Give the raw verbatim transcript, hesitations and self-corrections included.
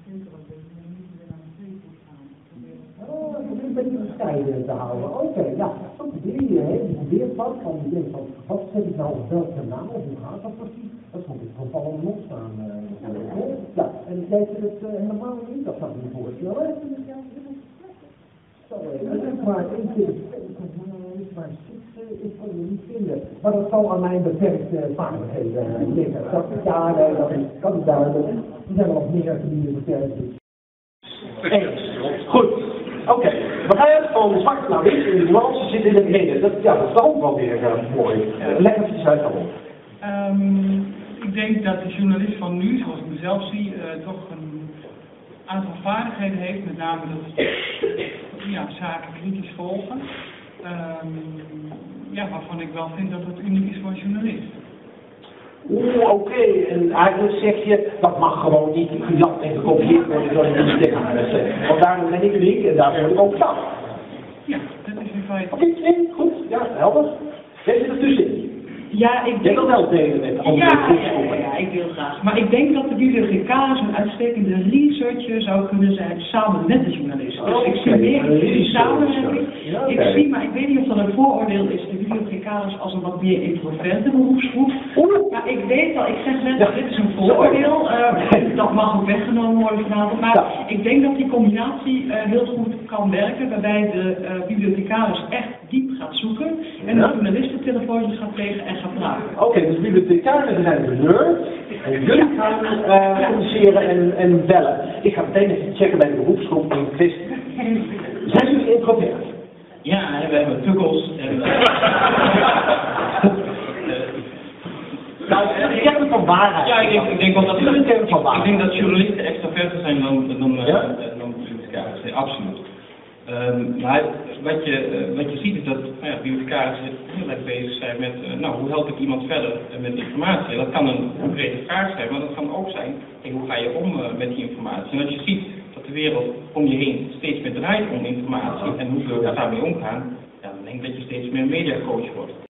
Oh, dat is een beetje bescheiden te houden. Oké, okay, ja, zo probeer je, hè. Je probeert wat, van je denkt van, wat zet ik nou op welke naam, of hoe gaat dat precies? Dat is gewoon dit van vallen losstaan. Uh, ja, en jij vindt het uh, helemaal niet, dat zou ik me voorstellen. Zo, dat is maar één keer is maar zitten, ik kon je niet vinden. Maar dat zal aan mijn beperkte vaardigheden liggen. Dat, ja, nee, dat is, dat is duidelijk. Er zijn wel nog meer die je beperkt is. Engels. Goed. Oké. Okay. We gaan van zwart naar wit en de nuance zit in het midden. Dat, ja, dat is ook wel weer uh, mooi. Uh, leg even uit dan op. Um, ik denk dat de journalist van nu, zoals ik mezelf zie, uh, toch een aantal vaardigheden heeft. Met name dat ja, zaken kritisch volgen. Um, ja, waarvan ik wel vind dat het uniek is voor een journalist. Oeh, oké. Okay. En eigenlijk zeg je, dat mag gewoon niet gejat en gekopieerd worden door een minister. Want daarom ben ik uniek en daarom ben ik ook knap. Ja, dat is in feite. Oké, okay, goed. Ja, helder. Jij zit er tussenin. Ja, ik denk... Jij wil wel delen met andere ja, ja, ja, ja, ik wil graag. Maar ik denk dat de bibliothecaris een uitstekende researcher zou kunnen zijn samen met de journalist. Dus ik zie meer die samenwerking. Ja, ik okay. zie, maar ik weet niet of dat een vooroordeel is, de bibliothecaris als een wat meer introverte beroepsgroep. Ja, ik weet al, ik zeg net, ja. Dit is een vooroordeel, uh, dat mag ook weggenomen worden vanavond. Maar ja. Ik denk dat die combinatie uh, heel goed kan werken, waarbij de uh, bibliothecaris echt diep gaat zoeken en ja. De journalisten telefoontjes gaat plegen en gaat praten. Oké, okay, dus bibliothecarissen zijn de nerd en jullie gaan uh, communiceren en, en bellen. Ik ga meteen even checken bij de beroepsgroep in Christ. Zijn jullie introvert? Ja, we hebben tukkels en... Nou, ik heb het van waarheid. Ja, ik denk, ik denk wel dat, ik, ik denk dat journalisten extraverter zijn dan, dan, ja? uh, dan bibliothecarissen, absoluut. Um, maar wat je, uh, wat je ziet is dat nou ja, bibliothecarissen heel erg bezig zijn met, uh, nou, hoe help ik iemand verder uh, met informatie. Dat kan een concrete vraag zijn, maar dat kan ook zijn, hey, hoe ga je om uh, met die informatie. En als je ziet dat de wereld om je heen steeds meer draait om informatie en hoe we daarmee omgaan, ja, dan denk ik dat je steeds meer een mediacoach wordt.